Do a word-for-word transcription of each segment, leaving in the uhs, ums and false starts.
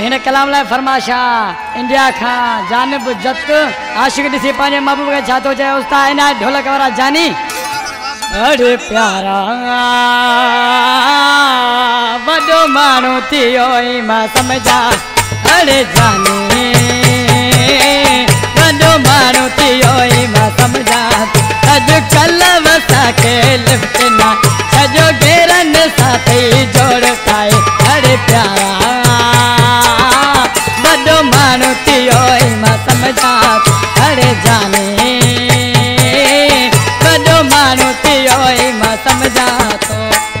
हिन कलाम लाइ फरमाशा इंडिया खां जानब जत आशिक ॾिसी पंहिंजे महबूब खे छा थो चए उस्ताद इनायत ढोलक वारा जानी। अरे प्यारा वॾो माण्हू थियो ई मां सम्झा। अरे जानी वॾो माण्हू थियो ई मां सम्झा। अॼुकल्ह वसाखे लिफ्ट न सॼो घेरनि सां थी जोड़ पाए। अरे प्यारा वॾो माण्हू थियो ई मां सम्झा। अरे जानी वॾो माण्हू थियो ई मां सम्झा थो।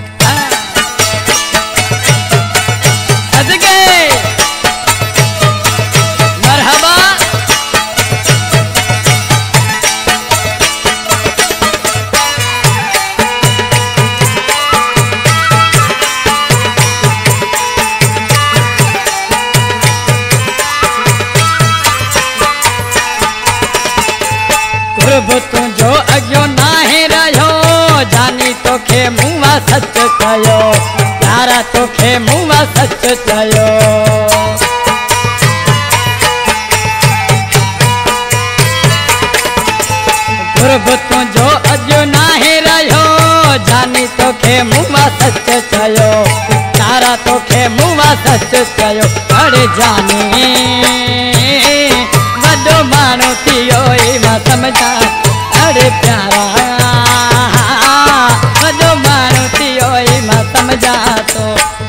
मरहबा तुझो अॻियो नाहे रहियो जानी तोखे मुंहुं सच कयो। यारा तोखे मुंहुं सच कयो। गुरब तुझो अॼु नाहे रहियो जानी तोखे मुंहुं सच कयो। यारा तोखे मुंहुं सच कयो। अरे जानी वॾो माण्हू थियो ई मां सम्झा। अरे प्यारा वॾो माण्हू थियो ई मां सम्झा थो।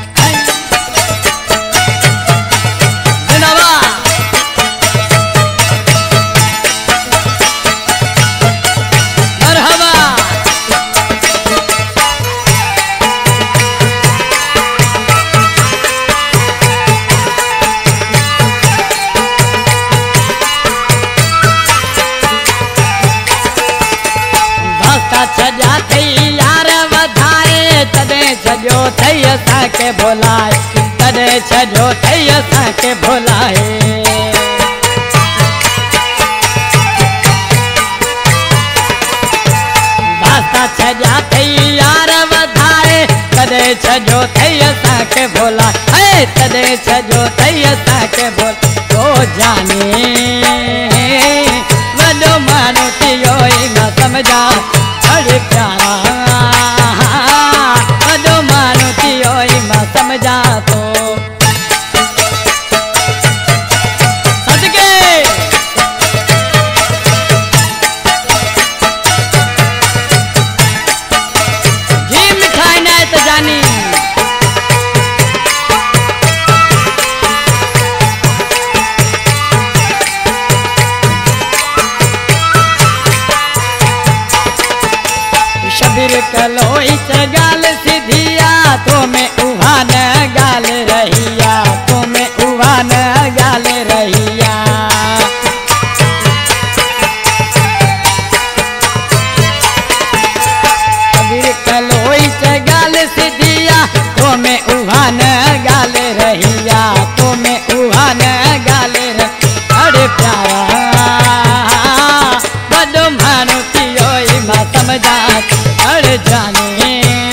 छजा थई यार वधाए तॾहिं छॼो थई असांखे भुलाए। तॾहिं छॼो थई असांखे भुलाए। वास्ता छजा थई यार वधाए तॾहिं छॼो थई असांखे भुलाए। तॾहिं छॼो थई असांखे भुलाए। ओ जानी वॾो माण्हू थियो ई मां सम्झा। अरे प्यारा वॾो माण्हू थियो ई मां सम्झा थो। सदके जी मिठाई इनायत जानी। शबीर कलोई च गाल सिधिया तो में उहा न गाल रहिया। तो में उहा न गाल रहिया। शबीर कलोई च गाल सिधिया तो में उहा न गाल रहिया। तो में उहा न गाल रहिया। अरे प्यारा वॾो माण्हू थियो ई मां सम्झा। अरे जानी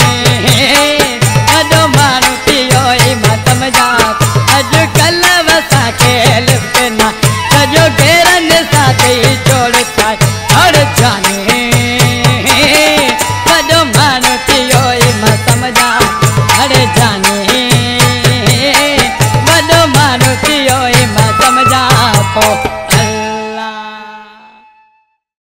वॾो माण्हू थियो ई मां सम्झा। अॼुकल्ह वसाखे लिफ्ट न सॼो घेरनि सां थी जोड़ पाए। अरे जानी वॾो माण्हू थियो ई मां सम्झा। अरे जानी वॾो माण्हू थियो ई मां सम्झा थो।